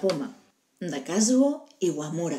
poma, de Kazuo Iwamura.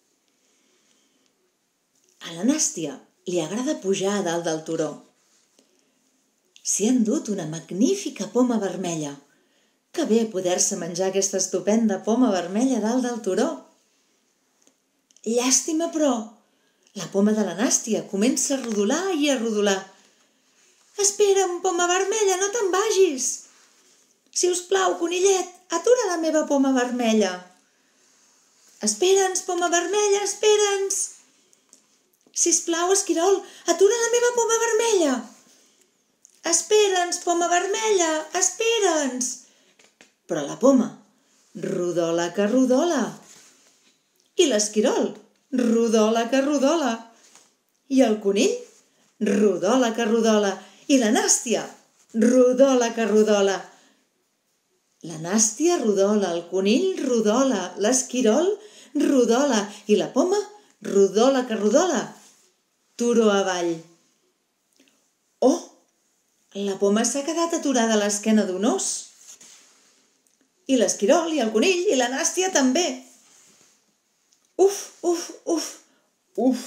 A la Nàstia li agrada pujar a dalt del turó. S'hi ha endut una magnífica poma vermella. Que bé poder-se menjar aquesta estupenda poma vermella a dalt del turó. Llàstima, però, la poma de la Nàstia comença a rodolar i a rodolar. Espera'm, poma vermella, no te'n vagis. Si us plau, conillet, atura la meva poma vermella. Espera'ns, poma vermella, espera'ns. Sisplau, esquirol, atura la meva poma vermella. Espera'ns, poma vermella, espera'ns. Però la poma rodola que rodola. I l'esquirol rodola que rodola. I el conill rodola que rodola. I la Nàstia rodola que rodola. La Nàstia rodola, el conill rodola, l'esquirol rodola i la poma rodola que rodola. Turó avall. Oh, la poma s'ha quedat aturada a l'esquena d'un os. I l'esquirol, i el conill, i la Nàstia també. Uf, uf, uf, uf.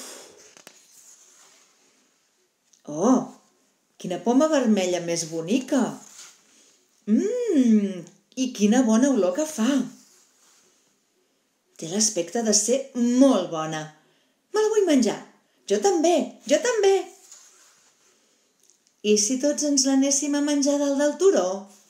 Oh, quina poma vermella més bonica. I quina bona olor que fa. Té l'aspecte de ser molt bona. Me la vull menjar. Jo també, jo també. I si tots ens l'anéssim a menjar dalt del turó?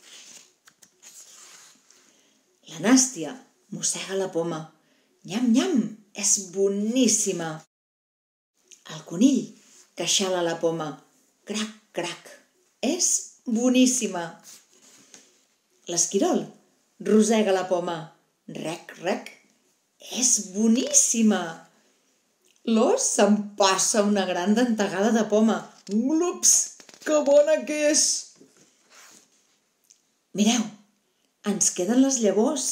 La Nàstia mossega la poma. Nyam, nyam, és boníssima. El conill queixala la poma. Crac, crac, és boníssima. L'esquirol rosega la poma. Rec, rec, és boníssima. L'os s'empassa una gran dentegada de poma. Glups, que bona que és! Mireu, ens queden les llavors.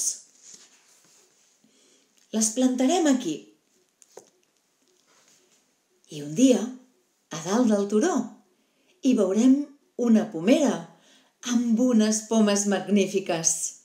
Les plantarem aquí. I un dia, a dalt del turó, hi veurem una pomera amb unes pomes magnífiques.